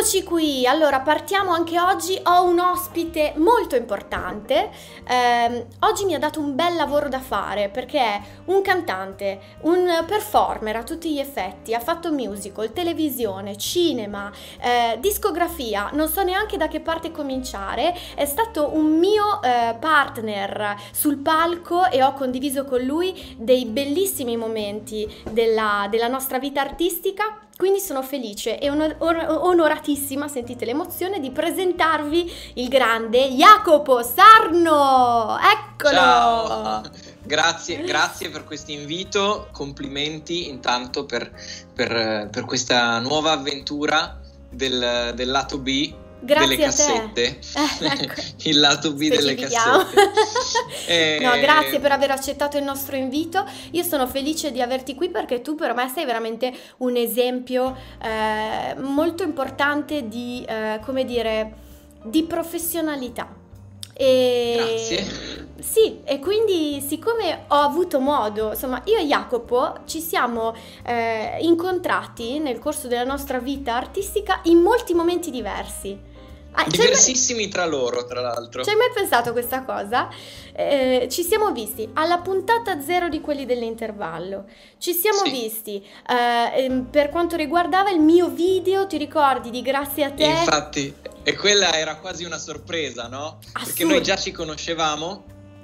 Eccoci qui, allora partiamo anche oggi, ho un ospite molto importante, oggi mi ha dato un bel lavoro da fare perché è un cantante, un performer a tutti gli effetti, ha fatto musical, televisione, cinema, discografia, non so neanche da che parte cominciare, è stato un mio partner sul palco e ho condiviso con lui dei bellissimi momenti della nostra vita artistica. Quindi sono felice e onoratissima, sentite l'emozione, di presentarvi il grande Jacopo Sarno! Eccolo! Ciao! Grazie per questo invito, complimenti intanto per questa nuova avventura del lato B. Grazie delle a cassette. Ecco. Il lato B delle cassette. No, grazie per aver accettato il nostro invito. Io sono felice di averti qui perché tu per me sei veramente un esempio molto importante di, come dire, di professionalità. Grazie. Sì, e quindi siccome ho avuto modo, insomma, io e Jacopo ci siamo incontrati nel corso della nostra vita artistica in molti momenti diversi. Diversissimi tra loro, tra l'altro. Ci hai mai pensato a questa cosa? Ci siamo visti alla puntata 0 di quelli dell'intervallo. Ci siamo visti per quanto riguardava il mio video, ti ricordi, di Grazie a te? Infatti, e quella era quasi una sorpresa, no? Perché noi già ci conoscevamo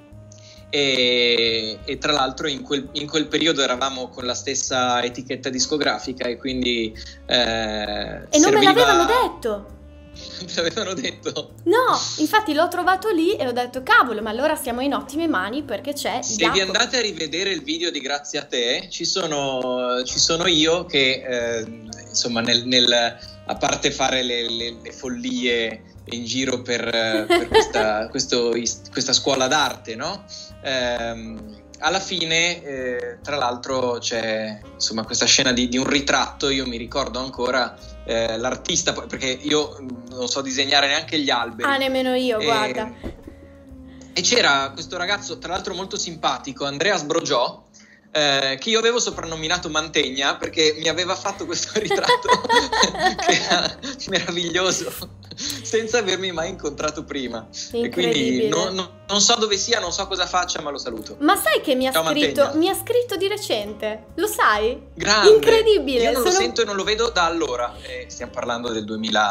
e tra l'altro in quel periodo eravamo con la stessa etichetta discografica e quindi e non me l'avevano detto. Te l'avevano detto? No, infatti l'ho trovato lì e ho detto cavolo, ma allora siamo in ottime mani perché c'è Se vi andate a rivedere il video di Grazie a te, ci sono io che insomma a parte fare le follie in giro per questa scuola d'arte, no? Alla fine, tra l'altro, c'è insomma questa scena di un ritratto. Io mi ricordo ancora l'artista, perché io non so disegnare neanche gli alberi. Ah, nemmeno io, guarda. E c'era questo ragazzo, tra l'altro molto simpatico, Andrea Sbrogiò, che io avevo soprannominato Mantegna perché mi aveva fatto questo ritratto che era meraviglioso, senza avermi mai incontrato prima. E quindi non so dove sia, non so cosa faccia, ma lo saluto. Ma sai che mi ha scritto di recente? Lo sai? Grande. Incredibile. Io non lo sento e non lo vedo da allora. Stiamo parlando del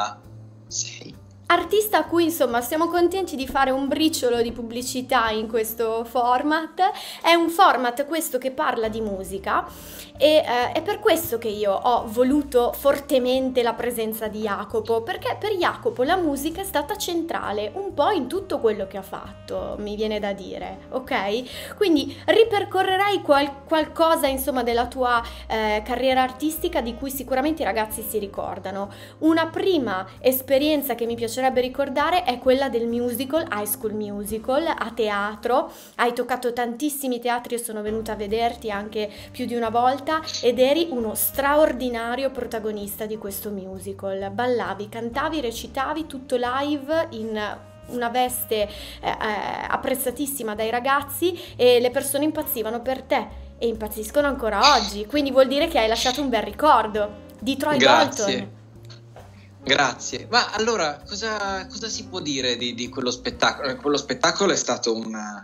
2006. Artista a cui insomma siamo contenti di fare un briciolo di pubblicità in questo format. È un format questo che parla di musica e è per questo che io ho voluto fortemente la presenza di Jacopo, perché per Jacopo la musica è stata centrale un po' in tutto quello che ha fatto, mi viene da dire, ok? Quindi ripercorrerei qualcosa insomma della tua carriera artistica di cui sicuramente i ragazzi si ricordano. Una prima esperienza che mi piacerebbe ricordare è quella del musical, High School Musical, a teatro. Hai toccato tantissimi teatri e sono venuta a vederti anche più di una volta ed eri uno straordinario protagonista di questo musical. Ballavi, cantavi, recitavi tutto live in una veste apprezzatissima dai ragazzi e le persone impazzivano per te e impazziscono ancora oggi, quindi vuol dire che hai lasciato un bel ricordo di Troy Bolton. Grazie, ma allora cosa si può dire di quello spettacolo? Quello spettacolo è stato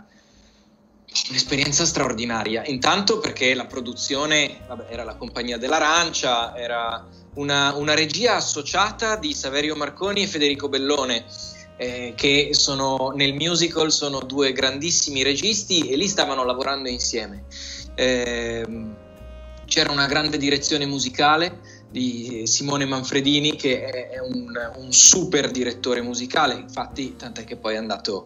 un'esperienza straordinaria, intanto perché la produzione era la Compagnia dell'Arancia, era una regia associata di Saverio Marconi e Federico Bellone, che nel musical sono due grandissimi registi e lì stavano lavorando insieme. C'era una grande direzione musicale di Simone Manfredini, che è un super direttore musicale, infatti tant'è che poi è andato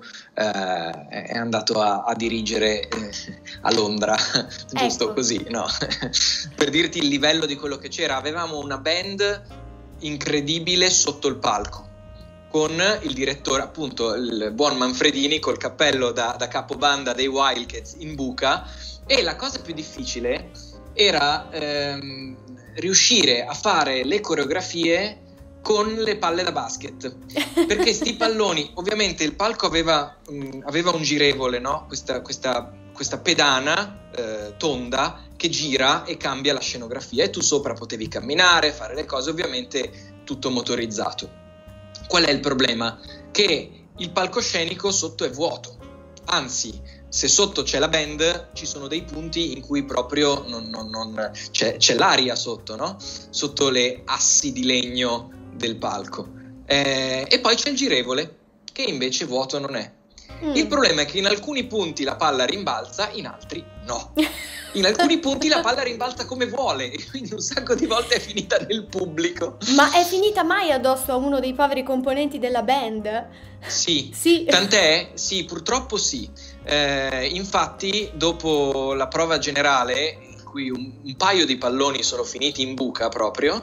a dirigere a Londra, giusto, ecco. Così, no? Per dirti il livello di quello che c'era, avevamo una band incredibile sotto il palco, con il direttore, appunto, il buon Manfredini col cappello da capobanda dei Wildcats in buca, e la cosa più difficile era riuscire a fare le coreografie con le palle da basket, perché sti palloni, ovviamente il palco aveva un girevole, no? Questa pedana tonda che gira e cambia la scenografia, e tu sopra potevi camminare, fare le cose, ovviamente tutto motorizzato. Qual è il problema? Che il palcoscenico sotto è vuoto, anzi, se sotto c'è la band ci sono dei punti in cui proprio c'è l'aria sotto, no? Sotto le assi di legno del palco, e poi c'è il girevole che invece vuoto non è. Il problema è che in alcuni punti la palla rimbalza, in altri no. In alcuni punti la palla rimbalza come vuole e quindi un sacco di volte è finita nel pubblico. Ma è finita mai addosso a uno dei poveri componenti della band? Sì, sì. Tant'è, sì, purtroppo sì. Infatti dopo la prova generale, in cui un paio di palloni sono finiti in buca proprio,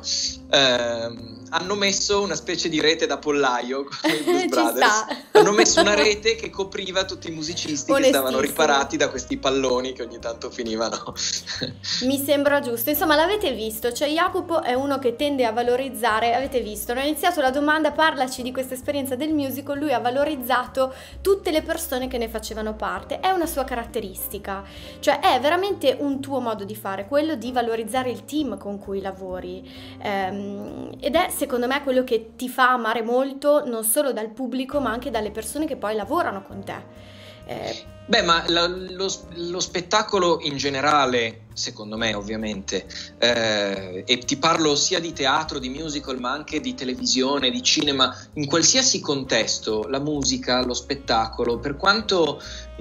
hanno messo una specie di rete da pollaio come i Blues Brothers. Hanno messo una rete che copriva tutti i musicisti che stavano riparati da questi palloni che ogni tanto finivano. Mi sembra giusto. Insomma, l'avete visto, cioè Jacopo è uno che tende a valorizzare, avete visto, non ho iniziato la domanda, parlaci di questa esperienza del musical, lui ha valorizzato tutte le persone che ne facevano parte, è una sua caratteristica, cioè è veramente un tuo modo di fare, quello di valorizzare il team con cui lavori, ed è secondo me quello che ti fa amare molto non solo dal pubblico ma anche dalle persone che poi lavorano con te. Beh, ma lo spettacolo in generale, secondo me ovviamente, e ti parlo sia di teatro, di musical, ma anche di televisione, di cinema, in qualsiasi contesto, la musica, lo spettacolo, per quanto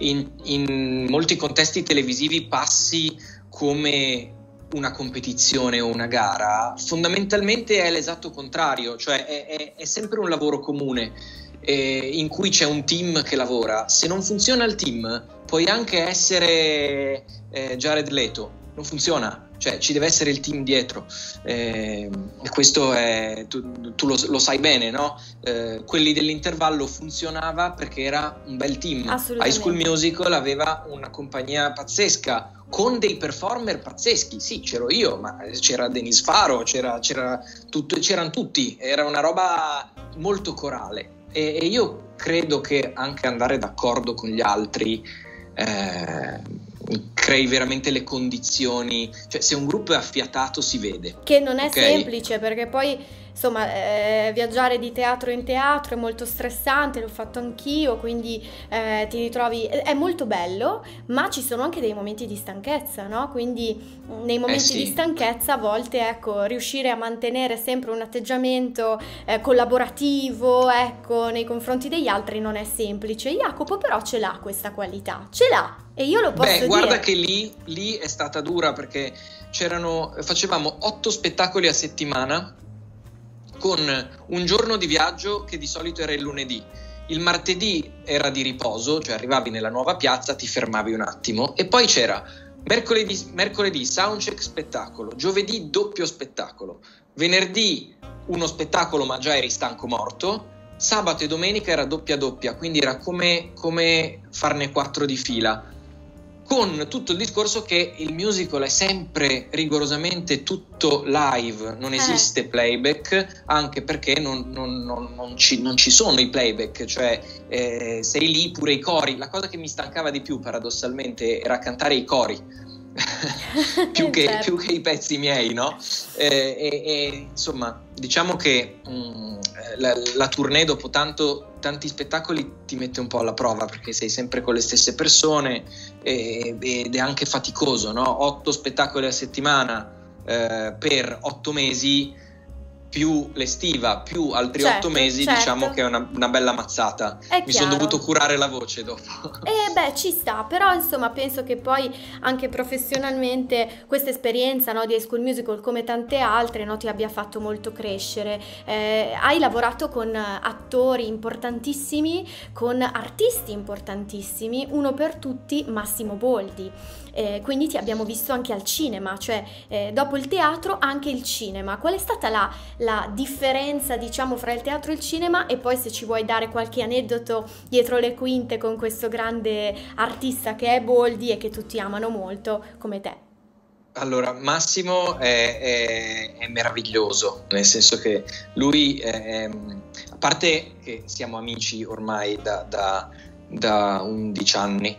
in molti contesti televisivi passi come una competizione o una gara, fondamentalmente è l'esatto contrario, cioè è sempre un lavoro comune in cui c'è un team che lavora. Se non funziona il team, puoi anche essere Jared Leto, non funziona, cioè ci deve essere il team dietro, e questo è tu lo sai bene, no? Quelli dell'intervallo funzionava perché era un bel team. High School Musical aveva una compagnia pazzesca con dei performer pazzeschi, sì, c'ero io, ma c'era Denis Faro, c'erano tutti, era una roba molto corale, e io credo che anche andare d'accordo con gli altri crei veramente le condizioni, cioè se un gruppo è affiatato si vede. Che non è semplice, perché poi insomma viaggiare di teatro in teatro è molto stressante, l'ho fatto anch'io, quindi ti ritrovi, è molto bello, ma ci sono anche dei momenti di stanchezza, no? Quindi nei momenti di stanchezza a volte, ecco, riuscire a mantenere sempre un atteggiamento collaborativo, ecco, nei confronti degli altri non è semplice. Jacopo però ce l'ha questa qualità, ce l'ha, e io lo posso dire. Guarda che lì è stata dura, perché facevamo 8 spettacoli a settimana, con un giorno di viaggio che di solito era il lunedì. Il martedì era di riposo, cioè arrivavi nella nuova piazza, ti fermavi un attimo, e poi c'era mercoledì soundcheck spettacolo, giovedì doppio spettacolo, venerdì uno spettacolo ma già eri stanco morto, sabato e domenica era doppia, quindi era come farne 4 di fila, con tutto il discorso che il musical è sempre rigorosamente tutto live, non esiste playback, anche perché non ci sono i playback, cioè sei lì pure i cori. La cosa che mi stancava di più paradossalmente era cantare i cori più che i pezzi miei, no? Insomma, diciamo che la tournée dopo tanti spettacoli ti mette un po' alla prova, perché sei sempre con le stesse persone ed è anche faticoso, no? 8 spettacoli a settimana per 8 mesi, più l'estiva, più altri 8 mesi, diciamo che è una bella mazzata. Mi sono dovuto curare la voce dopo. Ci sta, però insomma penso che poi anche professionalmente questa esperienza, no, di High School Musical, come tante altre, no, ti abbia fatto molto crescere. Hai lavorato con attori importantissimi, con artisti importantissimi, uno per tutti Massimo Boldi. Quindi ti abbiamo visto anche al cinema, cioè dopo il teatro anche il cinema. Qual è stata la differenza, diciamo, fra il teatro e il cinema? E poi se ci vuoi dare qualche aneddoto dietro le quinte con questo grande artista che è Boldi e che tutti amano molto come te. Allora, Massimo è meraviglioso, nel senso che lui, a parte che siamo amici ormai da 11 anni,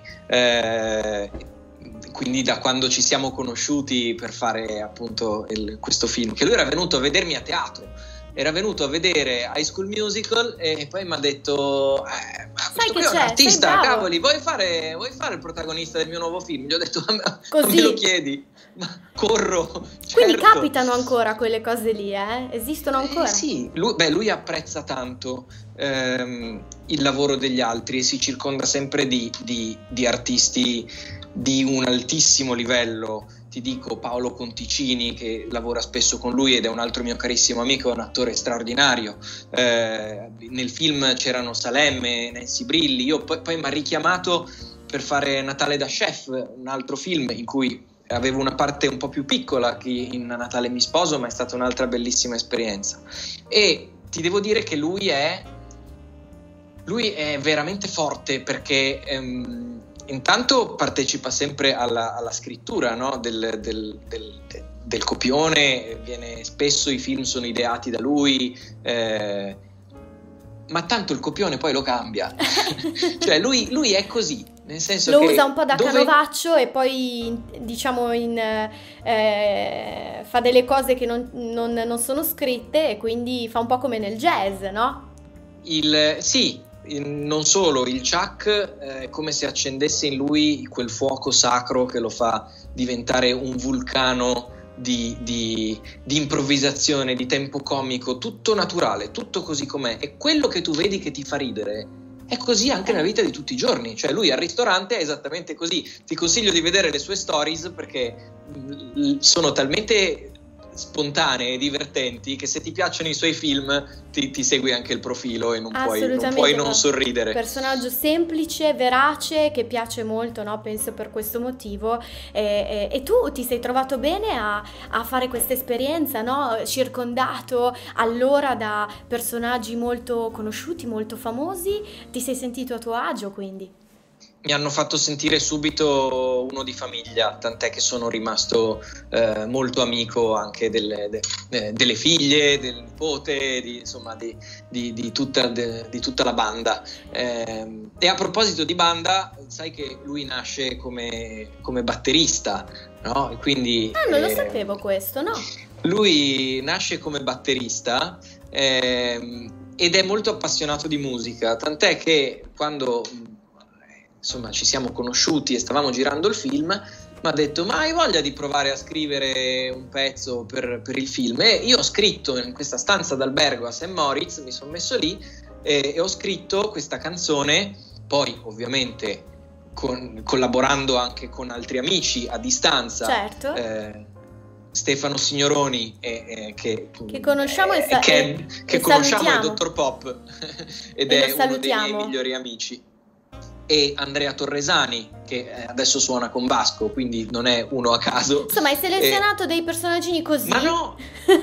quindi da quando ci siamo conosciuti per fare appunto questo film, che lui era venuto a vedermi a teatro era venuto a vedere High School Musical e poi mi ha detto questo qui è un artista, cavoli, vuoi fare il protagonista del mio nuovo film? Gli ho detto me lo chiedi, ma corro, certo. Quindi capitano ancora quelle cose lì, esistono ancora? Sì, lui apprezza tanto il lavoro degli altri e si circonda sempre di artisti di un altissimo livello. Ti dico Paolo Conticini, che lavora spesso con lui ed è un altro mio carissimo amico, è un attore straordinario. Nel film c'erano Salemme, Nancy Brilli, poi mi ha richiamato per fare Natale da Chef, un altro film in cui avevo una parte un po' più piccola che in Natale mi sposo, ma è stata un'altra bellissima esperienza. E ti devo dire che lui è veramente forte perché intanto partecipa sempre alla scrittura, no? del copione, spesso i film sono ideati da lui, ma tanto il copione poi lo cambia. Cioè lui è così, nel senso lo che usa un po' da canovaccio e poi diciamo fa delle cose che non sono scritte e quindi fa un po' come nel jazz, no? Sì. Non solo, il Chuck è come se accendesse in lui quel fuoco sacro che lo fa diventare un vulcano di improvvisazione, di tempo comico, tutto naturale, tutto così com'è. E quello che tu vedi che ti fa ridere è così anche nella vita di tutti i giorni. Cioè lui al ristorante è esattamente così. Ti consiglio di vedere le sue stories perché sono talmente spontanee e divertenti che se ti piacciono i suoi film ti segui anche il profilo e non puoi non sorridere. Personaggio semplice, verace, che piace molto, no? Penso per questo motivo e tu ti sei trovato bene a fare questa esperienza, no? Circondato allora da personaggi molto conosciuti, molto famosi, ti sei sentito a tuo agio quindi? Mi hanno fatto sentire subito uno di famiglia, tant'è che sono rimasto molto amico anche delle figlie, del nipote, di tutta la banda. E a proposito di banda, sai che lui nasce come batterista, no? E quindi, non lo sapevo questo, no? Lui nasce come batterista ed è molto appassionato di musica, tant'è che quando ci siamo conosciuti e stavamo girando il film, mi ha detto: ma hai voglia di provare a scrivere un pezzo per il film? E io ho scritto in questa stanza d'albergo a St. Moritz, mi sono messo lì e ho scritto questa canzone, poi ovviamente collaborando anche con altri amici a distanza. Certo. Stefano Signoroni che conosciamo che conosciamo, è Dr. Pop ed è uno dei miei migliori amici, e Andrea Torresani che adesso suona con Vasco, quindi non è uno a caso. Insomma, hai selezionato dei personaggini così? Ma no,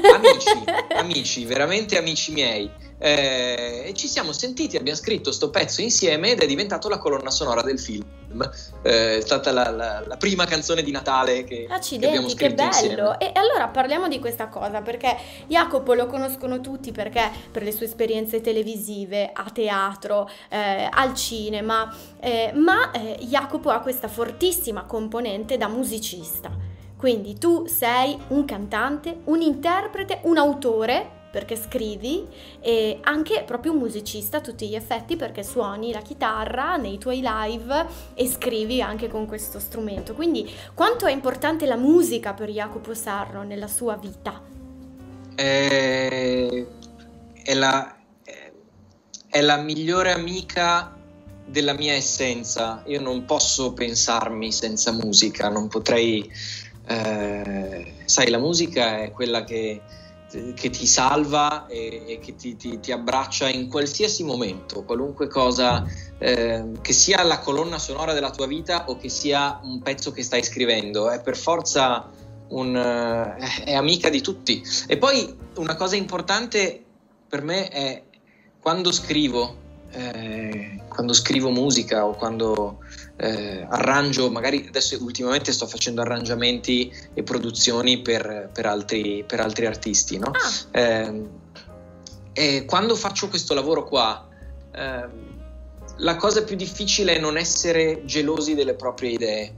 amici, veramente amici miei. E ci siamo sentiti, abbiamo scritto sto pezzo insieme ed è diventato la colonna sonora del film. È stata la prima canzone di Natale che abbiamo scritto che bello insieme. E allora parliamo di questa cosa, perché Jacopo lo conoscono tutti perché per le sue esperienze televisive, a teatro, al cinema, ma Jacopo ha questa fortissima componente da musicista. Quindi tu sei un cantante, un interprete, un autore, perché scrivi, e anche proprio un musicista a tutti gli effetti, perché suoni la chitarra nei tuoi live e scrivi anche con questo strumento. Quindi quanto è importante la musica per Jacopo Sarno nella sua vita? È la migliore amica della mia essenza. Io non posso pensarmi senza musica, non potrei. Sai, la musica è quella che ti salva e che ti abbraccia in qualsiasi momento, qualunque cosa, che sia la colonna sonora della tua vita o che sia un pezzo che stai scrivendo, è per forza è amica di tutti. E poi una cosa importante per me è quando scrivo musica o quando arrangio, magari adesso ultimamente sto facendo arrangiamenti e produzioni per altri artisti, no? E quando faccio questo lavoro qua, la cosa più difficile è non essere gelosi delle proprie idee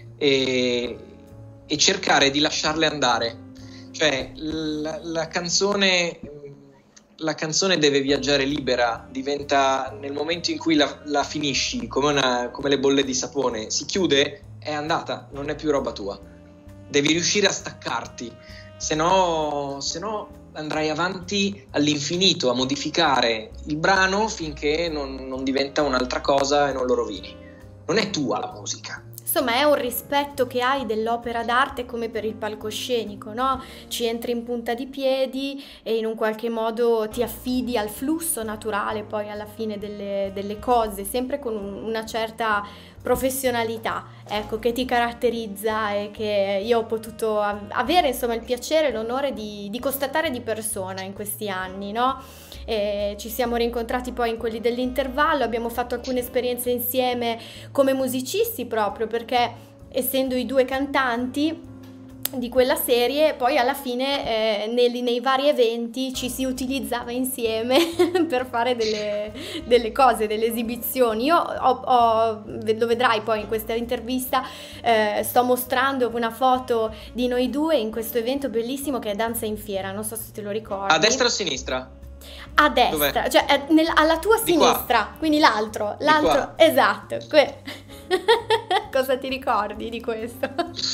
e cercare di lasciarle andare. Cioè la canzone la canzone deve viaggiare libera, diventa, nel momento in cui la finisci, come le bolle di sapone, si chiude, è andata, non è più roba tua. Devi riuscire a staccarti, se no andrai avanti all'infinito a modificare il brano finché non diventa un'altra cosa e non lo rovini. Non è tua la musica. Insomma, è un rispetto che hai dell'opera d'arte come per il palcoscenico, no? Ci entri in punta di piedi e in un qualche modo ti affidi al flusso naturale poi alla fine delle cose, sempre con una certa professionalità, ecco, che ti caratterizza e che io ho potuto avere, insomma, il piacere e l'onore di constatare di persona in questi anni, no? E ci siamo rincontrati poi in quelli dell'intervallo, abbiamo fatto alcune esperienze insieme come musicisti proprio perché essendo i due cantanti di quella serie poi alla fine nei vari eventi ci si utilizzava insieme per fare delle cose, delle esibizioni. Io lo vedrai poi in questa intervista, sto mostrando una foto di noi due in questo evento bellissimo che è Danza in Fiera, non so se te lo ricordi. A destra o a sinistra? A destra. Dov'è? Cioè alla tua di sinistra, qua. Quindi l'altro, esatto. Cosa ti ricordi di questo?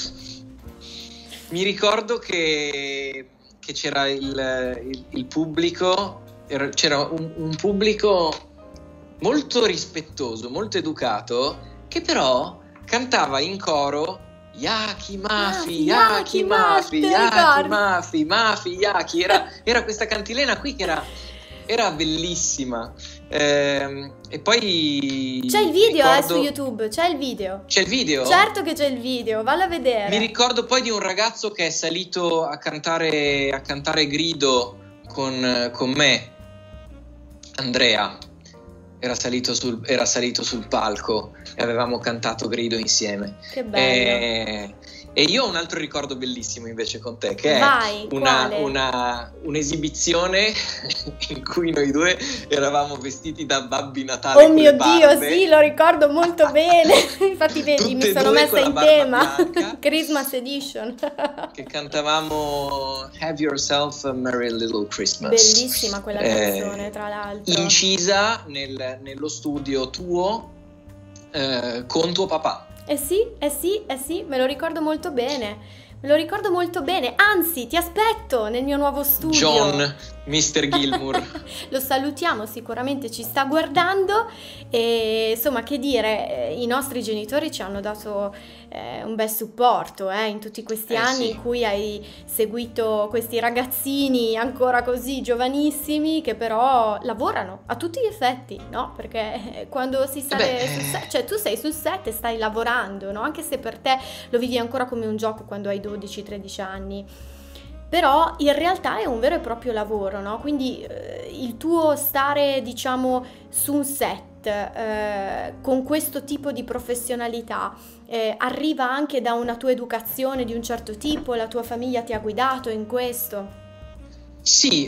Mi ricordo che c'era il pubblico, c'era un pubblico molto rispettoso, molto educato, che però cantava in coro Yaki Mafi, Yaki Mafi, Yaki Mafi, Mafi, Yaki. Era questa cantilena qui che era bellissima. E poi c'è il video su YouTube, c'è il video. C'è il video? Certo che c'è il video, vallo a vedere. Mi ricordo poi di un ragazzo che è salito a cantare Grido con me, Andrea. Era salito sul palco e avevamo cantato Grido insieme. Che bello. E io ho un altro ricordo bellissimo invece con te, che è un'esibizione in cui noi due eravamo vestiti da Babbi Natale. Oh mio Dio, sì, lo ricordo molto bene. Infatti vedi, mi sono messa in tema. Christmas Edition. Che cantavamo Have Yourself a Merry Little Christmas. Bellissima quella canzone, tra l'altro. Incisa nello studio tuo con tuo papà. Eh sì, me lo ricordo molto bene, anzi ti aspetto nel mio nuovo studio. John, Mr. Gilmour. Lo salutiamo, sicuramente ci sta guardando e insomma che dire, i nostri genitori ci hanno dato un bel supporto in tutti questi anni in cui hai seguito questi ragazzini ancora così giovanissimi che però lavorano a tutti gli effetti, no? Perché quando si sale sul set, cioè tu sei sul set e stai lavorando, no? Anche se per te lo vivi ancora come un gioco quando hai 12-13 anni. Però in realtà è un vero e proprio lavoro, no? Quindi il tuo stare, diciamo, su un set con questo tipo di professionalità arriva anche da una tua educazione di un certo tipo, la tua famiglia ti ha guidato in questo? Sì,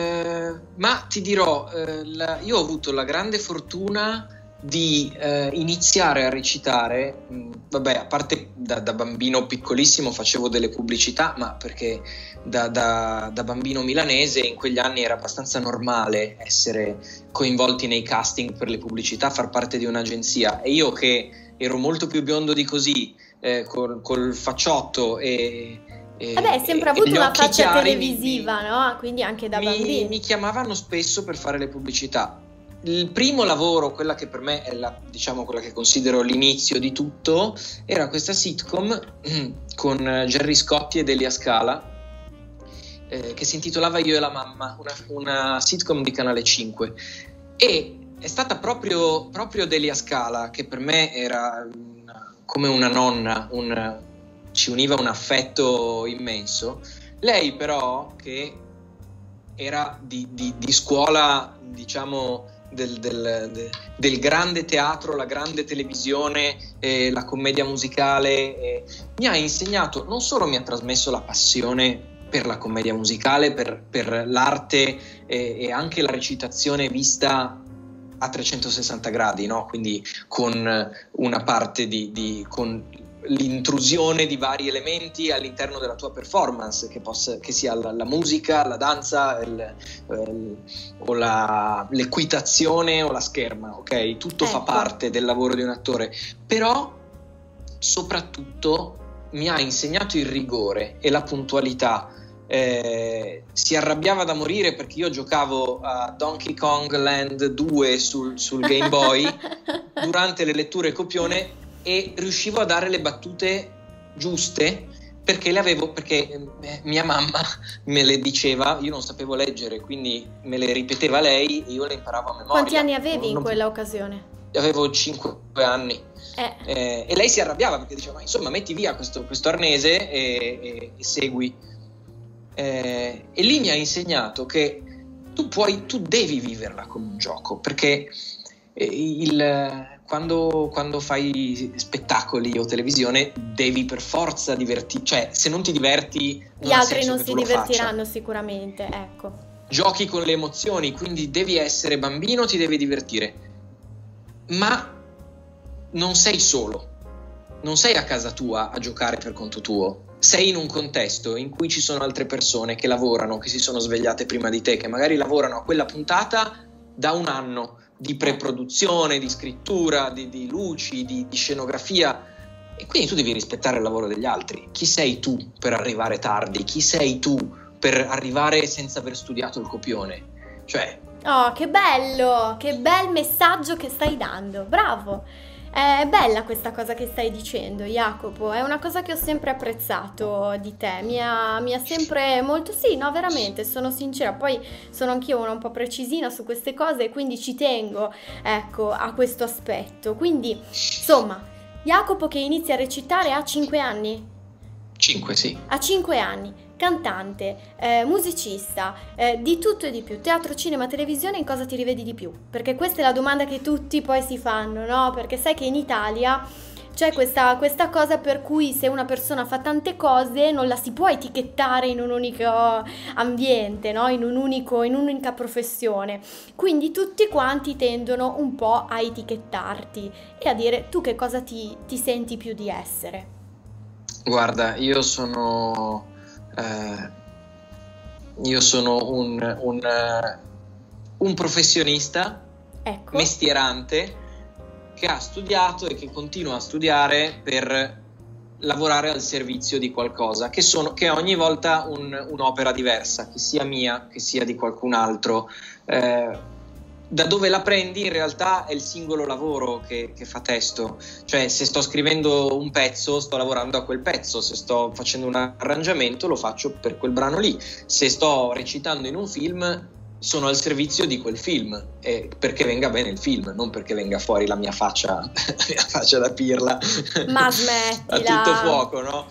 ma ti dirò, io ho avuto la grande fortuna di iniziare a recitare, a parte da bambino piccolissimo facevo delle pubblicità, ma perché da bambino milanese in quegli anni era abbastanza normale essere coinvolti nei casting per le pubblicità, far parte di un'agenzia, e io che ero molto più biondo di così, col facciotto e hai sempre avuto una faccia televisiva, no? Quindi anche da bambino mi chiamavano spesso per fare le pubblicità. Il primo lavoro, quella che per me è quella che considero l'inizio di tutto, era questa sitcom con Gerry Scotti ed Elia Scala, che si intitolava Io e la mamma, una sitcom di Canale 5. E è stata proprio Delia Scala, che per me era come una nonna, ci univa un affetto immenso. Lei però, che era di scuola, diciamo, del grande teatro, la grande televisione, la commedia musicale, mi ha insegnato, non solo mi ha trasmesso la passione per la commedia musicale, per l'arte e anche la recitazione vista a 360 gradi, no? Quindi con una parte con l'intrusione di vari elementi all'interno della tua performance, che sia la musica, la danza, o l'equitazione o la scherma, ok? Tutto fa parte del lavoro di un attore, però soprattutto mi ha insegnato il rigore e la puntualità. Si arrabbiava da morire perché io giocavo a Donkey Kong Land 2 sul Game Boy durante le letture copione, e riuscivo a dare le battute giuste perché mia mamma me le diceva, io non sapevo leggere, quindi me le ripeteva lei e io le imparavo a memoria. Quanti anni avevi in quella occasione? Avevo 5 anni. E lei si arrabbiava perché diceva: ma insomma, metti via questo arnese e segui. E lì mi ha insegnato che tu devi viverla come un gioco, perché quando fai spettacoli o televisione devi per forza divertirti, cioè se non ti diverti gli altri non si divertiranno sicuramente, ecco. Giochi con le emozioni, quindi devi essere bambino, ti devi divertire, ma non sei solo, non sei a casa tua a giocare per conto tuo, sei in un contesto in cui ci sono altre persone che lavorano, che si sono svegliate prima di te, che magari lavorano a quella puntata da un anno di preproduzione, di scrittura, di luci, di scenografia, e quindi tu devi rispettare il lavoro degli altri. Chi sei tu per arrivare tardi? Chi sei tu per arrivare senza aver studiato il copione? Cioè... Oh, che bello! Che bel messaggio che stai dando, bravo! È bella questa cosa che stai dicendo, Jacopo, è una cosa che ho sempre apprezzato di te, mi ha sempre molto, sì, no, veramente, sono sincera, poi sono anch'io un po' precisina su queste cose, quindi ci tengo, ecco, a questo aspetto. Quindi, insomma, Jacopo che inizia a recitare a 5 anni? 5, sì. A 5 anni. Cantante, musicista, di tutto e di più, teatro, cinema, televisione, in cosa ti rivedi di più? Perché questa è la domanda che tutti poi si fanno, no? Perché sai che in Italia c'è questa cosa per cui se una persona fa tante cose non la si può etichettare in un unico ambiente, no? In un'unica professione. Quindi tutti quanti tendono un po' a etichettarti e a dire tu che cosa ti senti più di essere. Guarda, io sono un professionista, ecco, mestierante, che ha studiato e che continua a studiare per lavorare al servizio di qualcosa, che è ogni volta un'opera diversa, che sia mia, che sia di qualcun altro. Da dove la prendi in realtà è il singolo lavoro che fa testo, cioè se sto scrivendo un pezzo sto lavorando a quel pezzo, se sto facendo un arrangiamento lo faccio per quel brano lì, se sto recitando in un film sono al servizio di quel film, perché venga bene il film, non perché venga fuori la mia faccia da pirla. Ma smettila! A tutto fuoco, no?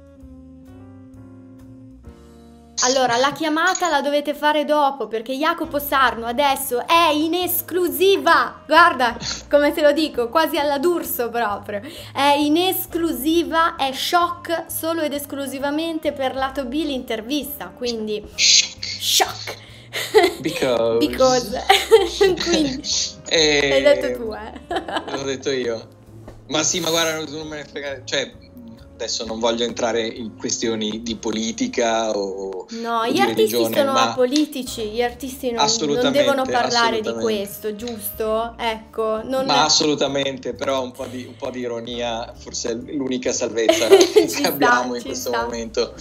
Allora, la chiamata la dovete fare dopo, perché Jacopo Sarno adesso è in esclusiva, guarda come te lo dico, quasi alla D'Urso proprio, è in esclusiva, è shock solo ed esclusivamente per Lato B l'intervista, quindi shock, because. Quindi, l'hai detto tu, l'ho detto io, ma sì, ma guarda, non me ne frega, cioè... Adesso non voglio entrare in questioni di politica o no, di gli artisti religione, sono ma apolitici, gli artisti non devono parlare di questo, giusto? Ecco, ma assolutamente, però un po' di ironia forse è l'unica salvezza che abbiamo in questo momento.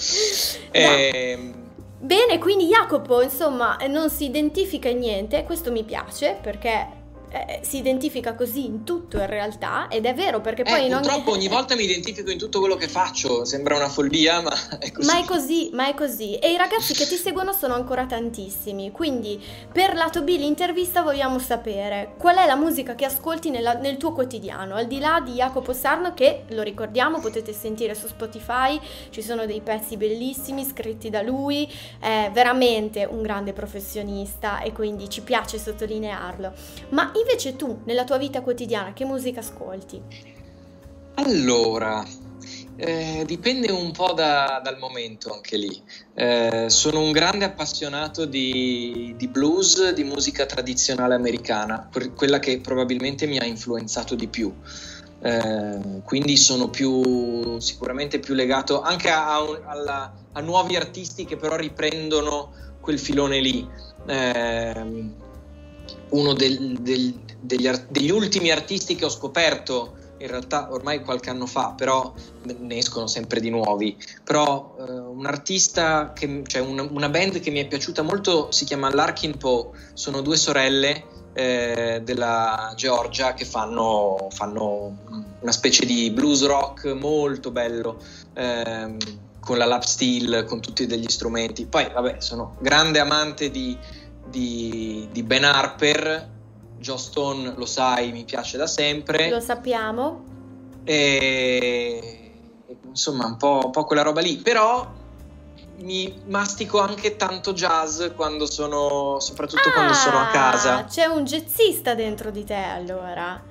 Bene, quindi Jacopo, insomma, non si identifica in niente, questo mi piace perché si identifica così in tutto in realtà, ed è vero perché poi purtroppo ogni volta mi identifico in tutto quello che faccio, sembra una follia, ma è così. Ma è così, e i ragazzi che ti seguono sono ancora tantissimi, quindi per Lato B l'intervista vogliamo sapere qual è la musica che ascolti nel tuo quotidiano, al di là di Jacopo Sarno, che lo ricordiamo potete sentire su Spotify, ci sono dei pezzi bellissimi scritti da lui, è veramente un grande professionista e quindi ci piace sottolinearlo. Ma invece tu, nella tua vita quotidiana, che musica ascolti? Allora, dipende un po' dal momento anche lì. Sono un grande appassionato di blues, di musica tradizionale americana, quella che probabilmente mi ha influenzato di più. quindi sono sicuramente più legato anche a nuovi artisti che però riprendono quel filone lì. Uno degli ultimi artisti che ho scoperto, in realtà ormai qualche anno fa, però ne escono sempre di nuovi, però un artista, cioè una band che mi è piaciuta molto, si chiama Larkin Poe, sono due sorelle della Georgia che fanno una specie di blues rock molto bello, con la lap steel, con tutti degli strumenti. Poi vabbè, sono grande amante di Ben Harper. Joss Stone, lo sai, mi piace da sempre. Lo sappiamo. E insomma un po' quella roba lì, però mi mastico anche tanto jazz soprattutto quando sono a casa. C'è un jazzista dentro di te, allora.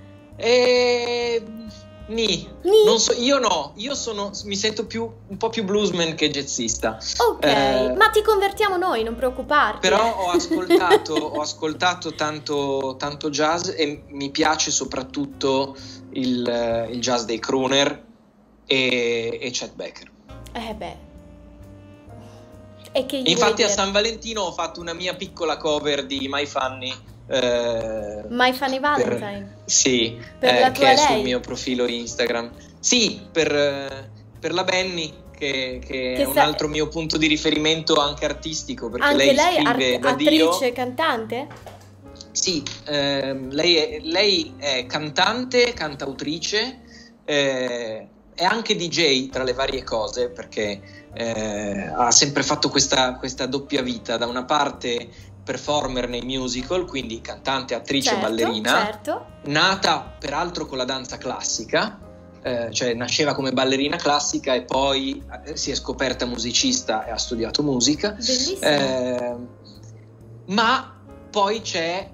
Non so, io mi sento un po' più bluesman che jazzista. Ok, ma ti convertiamo noi, non preoccuparti. Però ho ascoltato tanto jazz, e mi piace soprattutto il jazz dei crooner e Chet Baker. E che infatti a San Valentino ho fatto una mia piccola cover di My Funny Valentine. Sì, per la tua che è lei. sul mio profilo Instagram. Sì, per la Benny, che è un altro mio punto di riferimento anche artistico, perché anche lei scrive da Dio. Attrice, cantante? Sì, lei è cantante, cantautrice, è anche DJ tra le varie cose, perché ha sempre fatto questa doppia vita: da una parte performer nei musical, quindi cantante, attrice, ballerina, certo. Nata peraltro con la danza classica, cioè nasceva come ballerina classica e poi si è scoperta musicista e ha studiato musica. Bellissimo. Ma poi c'è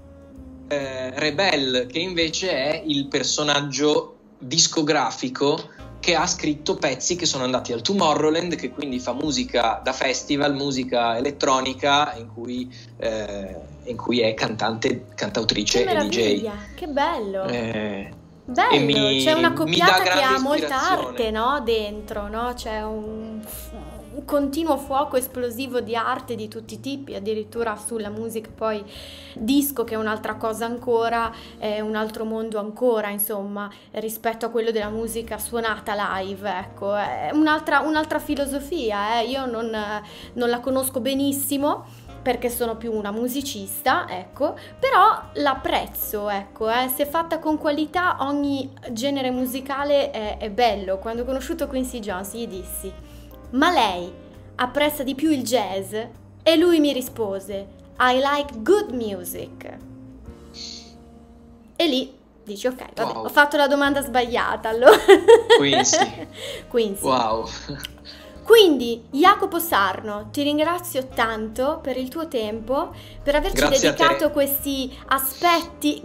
Rebel, che invece è il personaggio discografico che ha scritto pezzi che sono andati al Tomorrowland, che quindi fa musica da festival, musica elettronica, in cui è cantante, cantautrice e DJ. Che bello! Bello, c'è una coppiata che ha molta ispirazione. arte, no? Dentro, no? C'è un continuo fuoco esplosivo di arte di tutti i tipi, addirittura sulla musica poi disco, che è un'altra cosa ancora, è un altro mondo ancora, insomma, rispetto a quello della musica suonata live, ecco, è un'altra filosofia, io non la conosco benissimo, perché sono più una musicista, ecco, però l'apprezzo, ecco, se fatta con qualità ogni genere musicale è bello. Quando ho conosciuto Quincy Jones gli dissi: ma lei apprezza di più il jazz? E lui mi rispose: I like good music. E lì dici: ok, vabbè, wow, ho fatto la domanda sbagliata, allora. Quincy. Wow. Quindi, Jacopo Sarno, ti ringrazio tanto per il tuo tempo, per averci dedicato questi aspetti.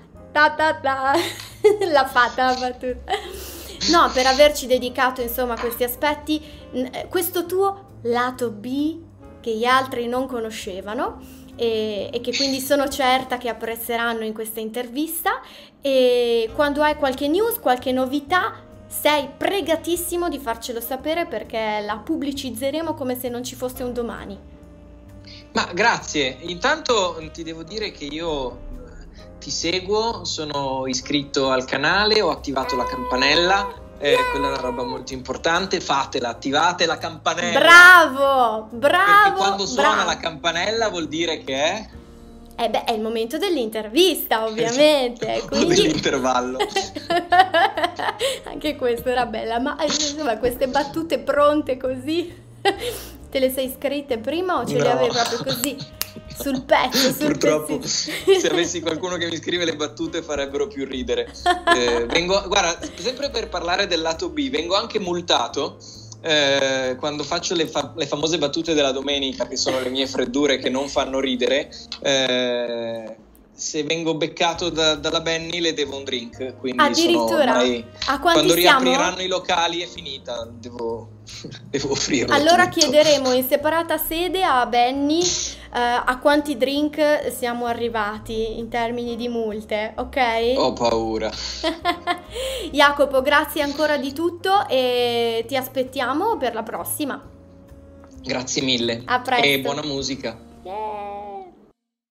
L'ha fatta la battuta. No, per averci dedicato, insomma, questi aspetti, questo tuo lato B che gli altri non conoscevano e che quindi sono certa che apprezzeranno in questa intervista. E quando hai qualche news, qualche novità, sei pregatissimo di farcelo sapere, perché la pubblicizzeremo come se non ci fosse un domani. Ma grazie, intanto ti devo dire che io ti seguo, sono iscritto al canale, ho attivato la campanella, quella è una roba molto importante, fatela, attivate la campanella. Bravo, perché quando suona la campanella vuol dire che è... è il momento dell'intervista, ovviamente. Esatto. Quindi... dell'intervallo. Anche questa era bella, ma insomma, queste battute pronte così, te le sei scritte prima o ce le avevi proprio così sul pezzo? Purtroppo se avessi qualcuno che mi scrive le battute farebbero più ridere. Guarda, sempre per parlare del lato B, vengo anche multato quando faccio le famose battute della domenica, che sono le mie freddure che non fanno ridere, se vengo beccato dalla Benny le devo un drink, quindi addirittura. A quanti quando siamo? riapriranno i locali è finita, devo offrirlo. Allora tutto. chiederemo in separata sede a Benny a quanti drink siamo arrivati in termini di multe, ok? Ho paura. Jacopo, grazie ancora di tutto e ti aspettiamo per la prossima. Grazie mille. A presto. E buona musica. Yeah.